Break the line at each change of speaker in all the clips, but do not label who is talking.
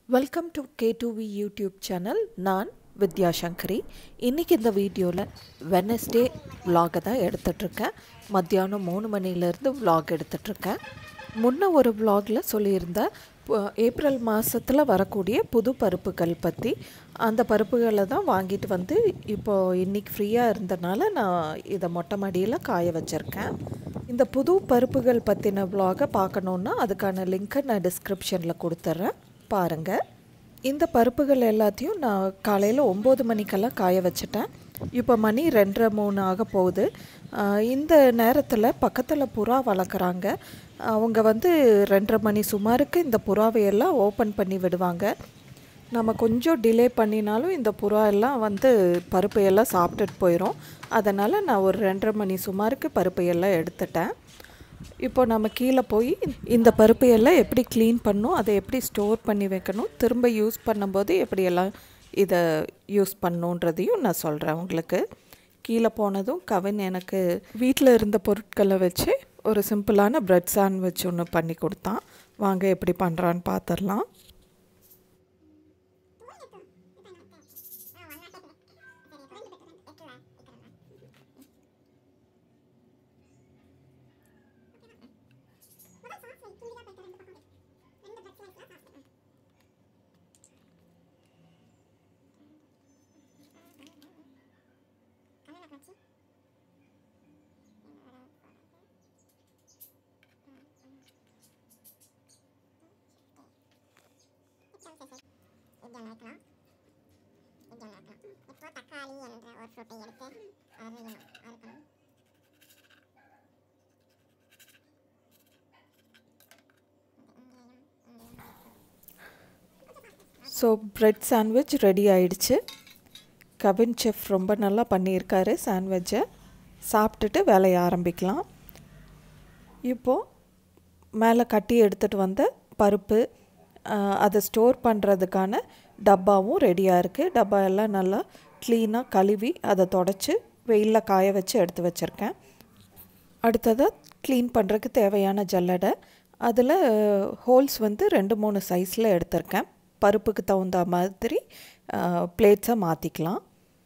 Welcome to K2V YouTube channel. நான் வித்யா சங்கரி. இன்னைக்கு இந்த வீடியோல Wednesday vlog தான் எடுத்துட்டு இருக்கேன். மத்தியானம் 3 மணில இருந்து vlog எடுத்துட்டு இருக்கேன். முன்ன ஒரு vlogல சொல்லியிருந்த ஏப்ரல் மாசத்துல வரக்கூடிய புது பருப்புகள் பத்தி அந்த பருப்புகளை தான் வாங்கிட்டு வந்து இப்போ இன்னைக்கு ஃப்ரீயா இருந்தனால நான் இத மொட்டை மாடியில காய வச்சிருக்கேன். இந்த புது பருப்புகள் பத்தின vlog பார்க்கணும்னா அதுக்கான லிங்க் நான் descriptionல கொடுத்துறேன். பாருங்க. இந்த பருப்புகள் எல்லாத்தையும் நான் காலையில 9 மணிக்கெல்லாம் காய வச்சிட்டேன். இப்போ மணி 2:30 ஆக போகுது. இந்த நேரத்துல பக்கத்துல புறா வளர்க்குறாங்க. அவங்க வந்து 2:30 மணி சுமாருக்கு இந்த புறாவை எல்லாம் ஓபன் பண்ணி விடுவாங்க. நம்ம கொஞ்சம் டிலே பண்ணினாலும் இந்த புறா எல்லாம் வந்து பருப்பு எல்லாம் சாப்பிட்டுட்டு போயிடும். அதனால நான் ஒரு 2:30 மணி சுமாருக்கு பருப்பு எல்லாம் எடுத்துட்டேன். இப்போ நம்ம கீழ போய் இந்த பருப்பு எல்லாம் எப்படி க்ளீன் பண்ணனும், அதை எப்படி ஸ்டோர் பண்ணி வைக்கணும், திரும்ப யூஸ் பண்ணும்போது எப்படி எல்லாம் இத யூஸ் பண்ணனும்ன்றதையும் நான் சொல்றேன் உங்களுக்கு. கீழ போனதும் கவின் எனக்கு வீட்ல இருந்த பொருட்களை வச்சு ஒரு சிம்பிளான பிரெட் சாண்ட்விச் ஒன்னு பண்ணி கொடுத்தான். வாங்க எப்படி பண்றான்னு பார்த்தறலாம். So bread sandwich ready ஆயிடுச்சு. கவின் செஃப் ரொம்ப நல்லா பண்ணியிருக்காரு சாண்ட்விட்சை. சாப்பிட்டுட்டு வேலையை ஆரம்பிக்கலாம். இப்போ மேலே கட்டி எடுத்துட்டு வந்த பருப்பு அதை ஸ்டோர் பண்ணுறதுக்கான டப்பாவும் ரெடியாக இருக்குது. டப்பா எல்லாம் நல்லா க்ளீனாக கழுவி அதை தொடச்சி வெயிலில் காய வச்சு எடுத்து வச்சுருக்கேன். அடுத்ததாக க்ளீன் பண்ணுறதுக்கு தேவையான ஜல்லடை. அதில் ஹோல்ஸ் வந்து 2-3 சைஸில் எடுத்திருக்கேன். பருப்புக்கு தகுந்த மாதிரி பிளேட்ஸை மாற்றிக்கலாம்.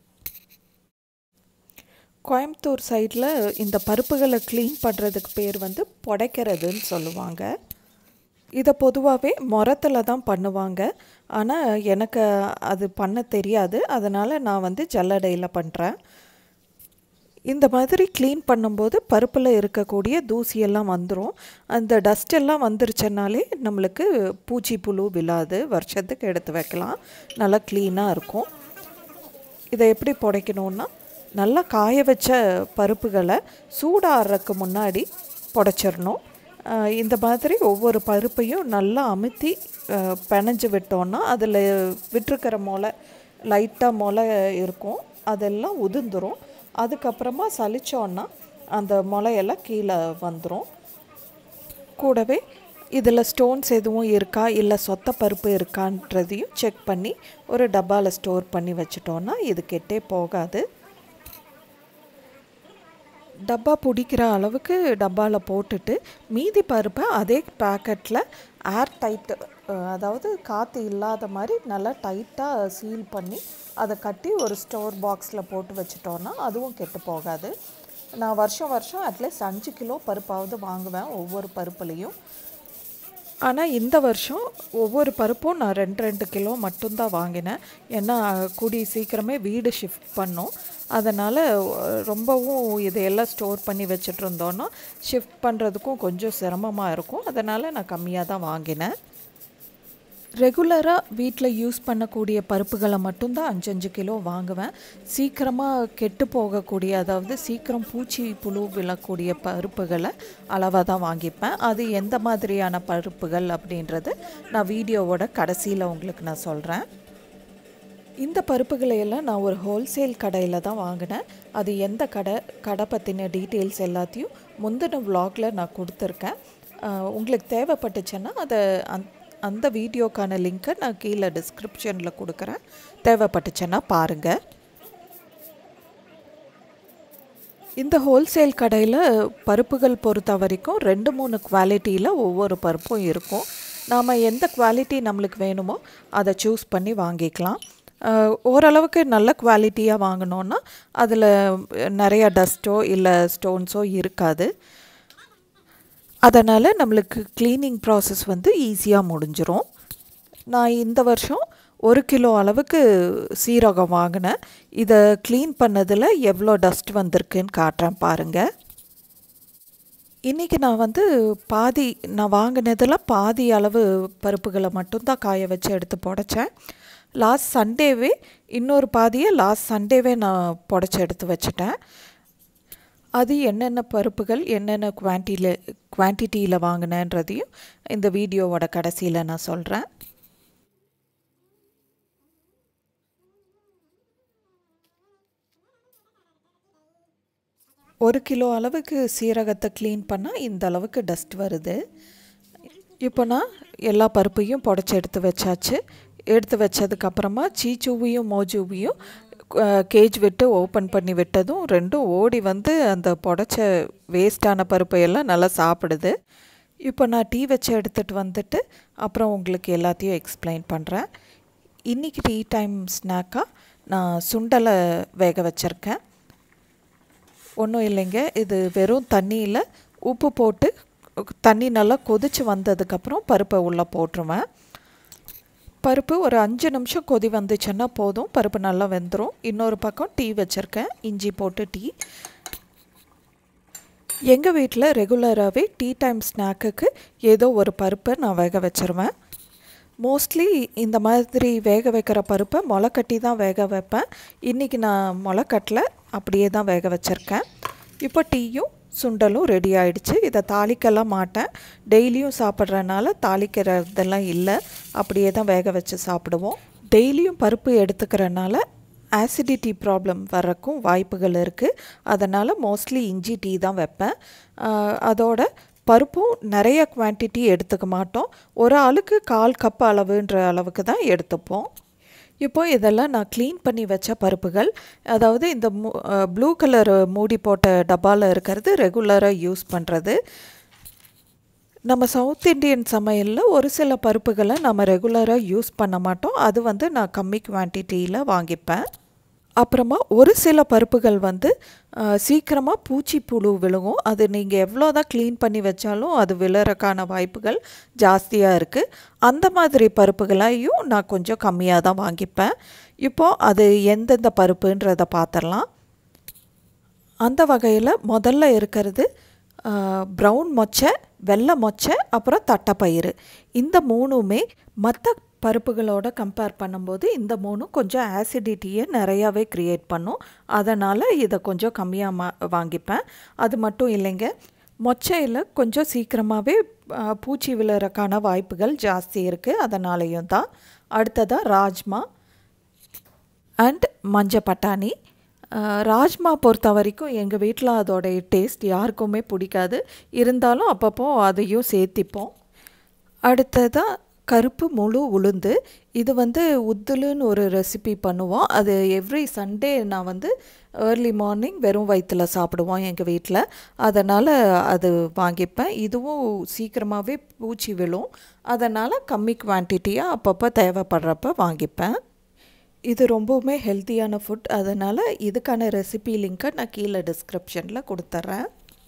கோயம்புத்தூர் சைடில் இந்த பருப்புகளை க்ளீன் பண்ணுறதுக்கு பேர் வந்து புடைக்கிறதுன்னு சொல்லுவாங்க. இதை பொதுவாகவே முரத்தில் தான் பண்ணுவாங்க. ஆனால் எனக்கு அது பண்ண தெரியாது. அதனால் நான் வந்து ஜல்லடையில் பண்ணுறேன். இந்த மாதிரி க்ளீன் பண்ணும்போது பருப்பில் இருக்கக்கூடிய தூசியெல்லாம் வந்துடும். அந்த டஸ்ட் எல்லாம் வந்துருச்சுனாலே நம்மளுக்கு பூச்சி புழு விழாது. வருஷத்துக்கு எடுத்து வைக்கலாம். நல்லா க்ளீனாக இருக்கும். இதை எப்படி புடைக்கணுன்னா நல்லா காய வச்ச பருப்புகளை சூடாகிறதுக்கு முன்னாடி புடைச்சிடணும். இந்த மாதிரி ஒவ்வொரு பருப்பையும் நல்லா அமுத்தி பிணைஞ்சு விட்டோன்னா அதில் விட்டுருக்கிற முளை லைட்டாக முளை இருக்கும். அதெல்லாம் உதிர்ந்துடும். அதுக்கப்புறமா சலிச்சோன்னா அந்த முளையெல்லாம் கீழே வந்துடும். கூடவே இதில் ஸ்டோன்ஸ் எதுவும் இருக்கா இல்லை சொத்த பருப்பு இருக்கான்றதையும் செக் பண்ணி ஒரு டப்பாவில் ஸ்டோர் பண்ணி வச்சிட்டோன்னா இது கெட்டே போகாது. டப்பா பிடிக்கிற அளவுக்கு டப்பாவில் போட்டுட்டு மீதி பருப்பை அதே பேக்கெட்டில் ஏர் டைட்டு, அதாவது காற்று இல்லாத மாதிரி நல்லா டைட்டாக சீல் பண்ணி அதை கட்டி ஒரு ஸ்டோர் பாக்ஸில் போட்டு வச்சிட்டோன்னா அதுவும் கெட்டு போகாது. நான் வருஷம் அட்லீஸ்ட் 5 கிலோ பருப்பாவது வாங்குவேன் ஒவ்வொரு பருப்புலேயும். ஆனால் இந்த வருஷம் ஒவ்வொரு பருப்பும் நான் 2 கிலோ மட்டும்தான் வாங்கினேன். ஏன்னா கூடி சீக்கிரமே வீடு ஷிஃப்ட் பண்ணோம். அதனால் ரொம்பவும் இதையெல்லாம் ஸ்டோர் பண்ணி வச்சுட்டு இருந்தோன்னா ஷிஃப்ட் பண்ணுறதுக்கும் கொஞ்சம் சிரமமாக இருக்கும். அதனால் நான் கம்மியாக தான் வாங்கினேன். ரெகுலராக வீட்டில் யூஸ் பண்ணக்கூடிய பருப்புகளை மட்டும்தான் 5 கிலோ வாங்குவேன். சீக்கிரமாக கெட்டு போகக்கூடிய, அதாவது சீக்கிரம் பூச்சி புழு விழக்கூடிய பருப்புகளை அளவாக தான் வாங்கிப்பேன். அது எந்த மாதிரியான பருப்புகள் அப்படின்றது நான் வீடியோவோட கடைசியில் உங்களுக்கு நான் சொல்கிறேன். இந்த பருப்புகளை எல்லாம் நான் ஒரு ஹோல்சேல் கடையில் தான் வாங்கினேன். அது எந்த கடை பற்றின டீட்டெயில்ஸ் எல்லாத்தையும் முந்தின vlogல நான் கொடுத்துருக்கேன். உங்களுக்கு தேவைப்பட்டுச்சுன்னா அதை அந்த வீடியோக்கான லிங்க்கை நான் கீழே டிஸ்கிரிப்ஷனில் கொடுக்குறேன். தேவைப்பட்டுச்சுன்னா பாருங்கள். இந்த ஹோல்சேல் கடையில் பருப்புகள் பொறுத்த வரைக்கும் 2-3 குவாலிட்டியில் ஒவ்வொரு பருப்பும் இருக்கும். நாம் எந்த குவாலிட்டி நம்மளுக்கு வேணுமோ அதை சூஸ் பண்ணி வாங்கிக்கலாம். ஓரளவுக்கு நல்ல குவாலிட்டியாக வாங்கினோன்னா அதில் நிறையா டஸ்ட்டோ இல்லை ஸ்டோன்ஸோ இருக்காது. அதனால் நம்மளுக்கு க்ளீனிங் ப்ராசஸ் வந்து ஈஸியாக முடிஞ்சிரும். நான் இந்த வருஷம் 1 கிலோ அளவுக்கு சீரகம் வாங்கினேன். இதை க்ளீன் பண்ணதில் எவ்வளோ டஸ்ட் வந்திருக்குன்னு காட்டுறேன் பாருங்கள். இன்றைக்கி நான் வந்து நான் வாங்கினதில் பாதி அளவு பருப்புகளை மட்டும்தான் காய வச்சு எடுத்து புடைச்சேன். லாஸ்ட் சண்டேவே இன்னொரு பாதியை லாஸ்ட் சண்டேவே நான் புடைச்சி எடுத்து வச்சுட்டேன். அது என்னென்ன பருப்புகள் என்னென்ன குவான்டிட்டியில் வாங்கினேன்றதையும் இந்த வீடியோவோட கடைசியில் நான் சொல்கிறேன். ஒரு கிலோ அளவுக்கு சீரகத்தை க்ளீன் பண்ணால் இந்த அளவுக்கு டஸ்ட் வருது. இப்போ நான் எல்லா பருப்பையும் புடைச்சி எடுத்து வச்சாச்சு. எடுத்து வச்சதுக்கப்புறமா சீச்சுவையும் மோஜுவையும் கேஜ் விட்டு ஓப்பன் பண்ணி விட்டதும் ரெண்டும் ஓடி வந்து அந்த புடைச்ச வேஸ்டான பருப்பையெல்லாம் நல்லா சாப்பிடுது. இப்போ நான் டீ வச்சு எடுத்துகிட்டு வந்துட்டு அப்புறம் உங்களுக்கு எல்லாத்தையும் எக்ஸ்பிளைன் பண்ணுறேன். இன்றைக்கி டீ டைம் ஸ்நாக்காக நான் சுண்டலை வேக வச்சுருக்கேன். ஒன்றும் இல்லைங்க, இது வெறும் தண்ணியில் உப்பு போட்டு தண்ணி நல்லா கொதித்து வந்ததுக்கப்புறம் பருப்பை உள்ளே போட்டுருவேன். பருப்பு ஒரு 5 நிமிஷம் கொதி வந்துச்சுன்னா போதும், பருப்பு நல்லா வெந்துடும். இன்னொரு பக்கம் டீ வச்சுருக்கேன், இஞ்சி போட்டு டீ. எங்கள் வீட்டில் ரெகுலராகவே டீ டைம் ஸ்நாக்குக்கு ஏதோ ஒரு பருப்பை நான் வேக வச்சுருவேன். மோஸ்ட்லி இந்த மாதிரி வேக வைக்கிற பருப்பை முளைக்கட்டி தான் வேக வைப்பேன். இன்றைக்கி நான் முளைக்கட்டில் அப்படியே தான் வேக வச்சுருக்கேன். இப்போ டீயும் சுண்டலும் ரெடி ஆகிடுச்சு. இதை தாளிக்கலாம் மாட்டேன், டெய்லியும் சாப்பிட்றதுனால தாளிக்கிறதெல்லாம் இல்லை, அப்படியே தான் வேக வச்சு சாப்பிடுவோம். டெய்லியும் பருப்பு எடுத்துக்கிறனால ஆசிடிட்டி ப்ராப்ளம் வரக்கும் வாய்ப்புகள் இருக்குது. அதனால் மோஸ்ட்லி இஞ்சி டீ தான் வைப்பேன். அதோட பருப்பும் நிறைய குவான்டிட்டி எடுத்துக்க மாட்டோம், ஒரு ஆளுக்கு 1/4 கப் அளவுன்ற அளவுக்கு தான் எடுத்துப்போம். இப்போ இதெல்லாம் நான் க்ளீன் பண்ணி வச்ச பருப்புகள். அதாவது இந்த ப்ளூ கலர் மூடி போட்ட டப்பாவில் இருக்கிறது ரெகுலராக யூஸ் பண்ணுறது. நம்ம சவுத் இண்டியன் சமையலில் ஒரு சில பருப்புகளை நம்ம ரெகுலராக யூஸ் பண்ண மாட்டோம், அது வந்து நான் கம்மி குவான்டிட்டியில் வாங்கிப்பேன். அப்புறமா ஒரு சில பருப்புகள் வந்து சீக்கிரமாக பூச்சி புழு விழுகும். அது நீங்கள் எவ்வளோ தான் க்ளீன் பண்ணி வச்சாலும் அது விழறக்கான வாய்ப்புகள் ஜாஸ்தியாக இருக்குது. அந்த மாதிரி பருப்புகளையும் நான் கொஞ்சம் கம்மியாக தான் வாங்கிப்பேன். இப்போது அது எந்தெந்த பருப்புன்றதை பார்த்துடலாம். அந்த வகையில் முதல்ல இருக்கிறது ப்ரௌன் மொச்சை, வெள்ளை மொச்சை, அப்புறம் தட்டைப்பயிறு. இந்த மூணுமே மற்ற பருப்புகளோட கம்பேர் பண்ணும்போது இந்த மூணும் கொஞ்சம் ஆசிடிட்டியை நிறையாவே க்ரியேட் பண்ணும். அதனால் இதை கொஞ்சம் கம்மியாக வாங்கிப்பேன். அது மட்டும் இல்லைங்க, மொச்சையில் கொஞ்சம் சீக்கிரமாகவே பூச்சி விழறக்கான வாய்ப்புகள் ஜாஸ்தி இருக்குது, அதனாலேயும் தான். அடுத்ததாக ராஜ்மா அண்ட் மஞ்சள் பட்டாணி. ராஜ்மா பொறுத்த வரைக்கும் எங்கள் வீட்டில் அதோடைய டேஸ்ட் யாருக்குமே பிடிக்காது, இருந்தாலும் அப்பப்போ அதையும் சேர்த்திப்போம். அடுத்ததாக கருப்பு முழு உளுந்து. இது வந்து உத்துலுன்னு ஒரு ரெசிபி பண்ணுவோம். அது எவ்ரி சண்டே நான் வந்து ஏர்லி மார்னிங் வெறும் வயிற்றில் சாப்பிடுவோம் எங்கள் வீட்டில், அதனால் அது வாங்கிப்பேன். இதுவும் சீக்கிரமாகவே பூச்சி விழும், அதனால் கம்மி குவான்டிட்டியாக அப்பப்போ தேவைப்படுறப்ப வாங்கிப்பேன். இது ரொம்பவுமே ஹெல்த்தியான ஃபுட், அதனால் இதுக்கான ரெசிபி லிங்க்கை நான் கீழே டிஸ்கிரிப்ஷனில் கொடுத்துட்றேன்.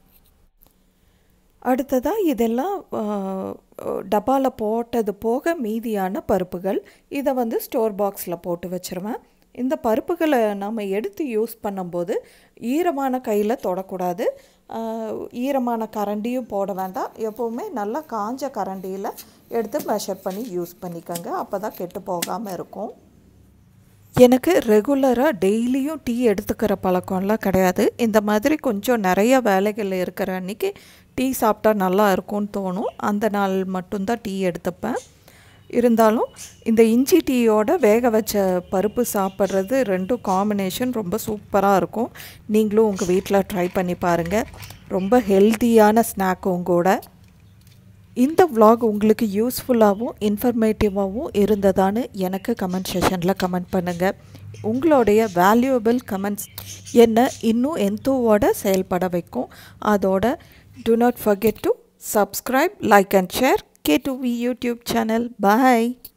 அடுத்ததாக இதெல்லாம் டப்பாவில் போட்டது போக மீதியான பருப்புகள். இதை வந்து ஸ்டோர் பாக்ஸில் போட்டு வச்சுருவேன். இந்த பருப்புகளை நம்ம எடுத்து யூஸ் பண்ணும்போது ஈரமான கையில் தொடக்கூடாது, ஈரமான கரண்டியும் போட வேண்டாம். எப்போவுமே நல்லா காஞ்ச கரண்டியில் எடுத்து மெஷர் பண்ணி யூஸ் பண்ணிக்கோங்க, அப்போ தான் கெட்டு போகாமல் இருக்கும். எனக்கு ரெகுலராக டெய்லியும் டீ எடுத்துக்கிற பழக்கம்லாம் கிடையாது. இந்த மாதிரி கொஞ்சம் நிறைய வேலைகள் இருக்கிற அன்றைக்கி டீ சாப்பிட்டா நல்லா இருக்கும்னு தோணும், அந்த நாள் மட்டும்தான் டீ எடுத்துப்பேன். இருந்தாலும் இந்த இஞ்சி டீயோட வேக வச்ச பருப்பு சாப்பிட்றது ரெண்டும் காம்பினேஷன் ரொம்ப சூப்பராக இருக்கும். நீங்களும் உங்கள் வீட்டில் ட்ரை பண்ணி பாருங்கள், ரொம்ப ஹெல்த்தியான ஸ்நாக்கும் கூட. இந்த vlog உங்களுக்கு யூஸ்ஃபுல்லாகவும் இன்ஃபர்மேட்டிவாகவும் இருந்ததான்னு எனக்கு கமெண்ட் செஷனில் கமெண்ட் பண்ணுங்கள். உங்களுடைய வேல்யூபிள் கமெண்ட்ஸ் என்ன இன்னும் எந்தோவோட செயல்பட வைக்கும். அதோட do not forget to subscribe, like and share. K2V YouTube channel. Bye.